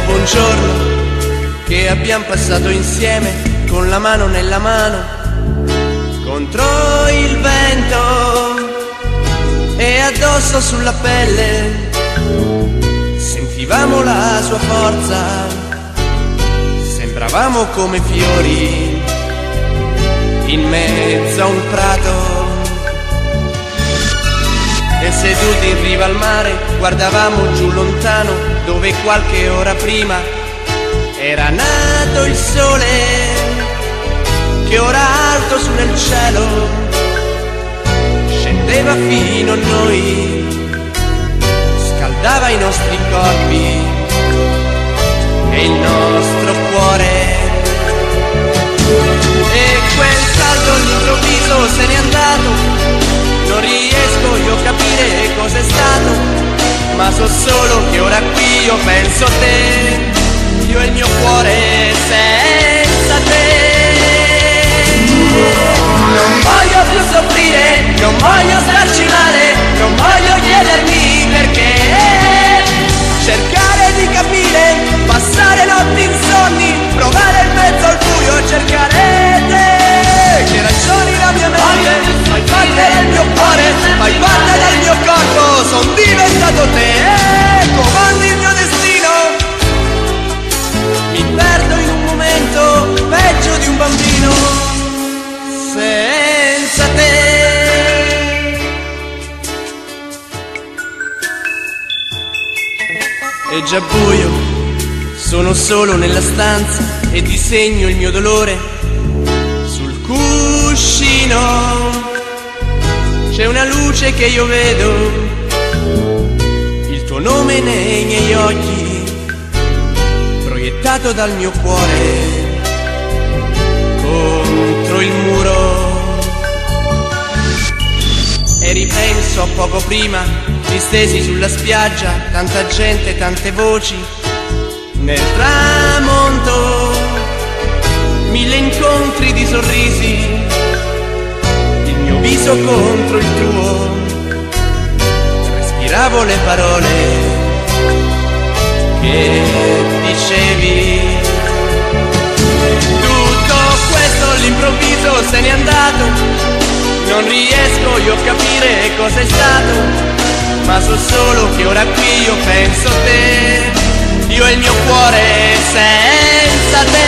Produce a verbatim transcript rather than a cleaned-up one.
dopo un giorno che abbiamo passato insieme, con la mano nella mano, contro il vento e addosso sulla pelle, sentivamo la sua forza, sembravamo come fiori in mezzo a un prato. E seduti in riva al mare guardavamo giù lontano, dove qualche ora prima era nato il sole, che ora alto su nel cielo scendeva fino a noi, scaldava i nostri corpi e il nostro cuore. E quel caldo all'improvviso se n'è andato, non riesco io a capire cos'è stato, ma so solo che ora qui io penso a te, io e il mio cuore senza te. Non voglio più soffrire, non voglio starci male, non voglio chiedermi perché, cercare di capire, passare notti insonni, provare in mezzo al buio, cercare te. Che ragioni la mia mente, fai parte del mio cuore, fai parte del mio corpo, son diventato te, comandi il mio destino. Mi perdo in un momento, peggio di un bambino, senza te. È già buio, sono solo nella stanza e disegno il mio dolore sul cuscino. C'è una luce che io vedo, il tuo nome nei miei occhi, proiettato dal mio cuore contro il muro. E ripenso a poco prima, distesi sulla spiaggia, tanta gente, tante voci, nel tramonto, mille incontri di sorrisi, il mio viso contro il tuo, respiravo le parole che dicevi. Tutto questo all'improvviso se n'è andato, non riesco io a capire cos'è stato, ma so solo che ora qui io penso a te, io e il mio cuore senza te.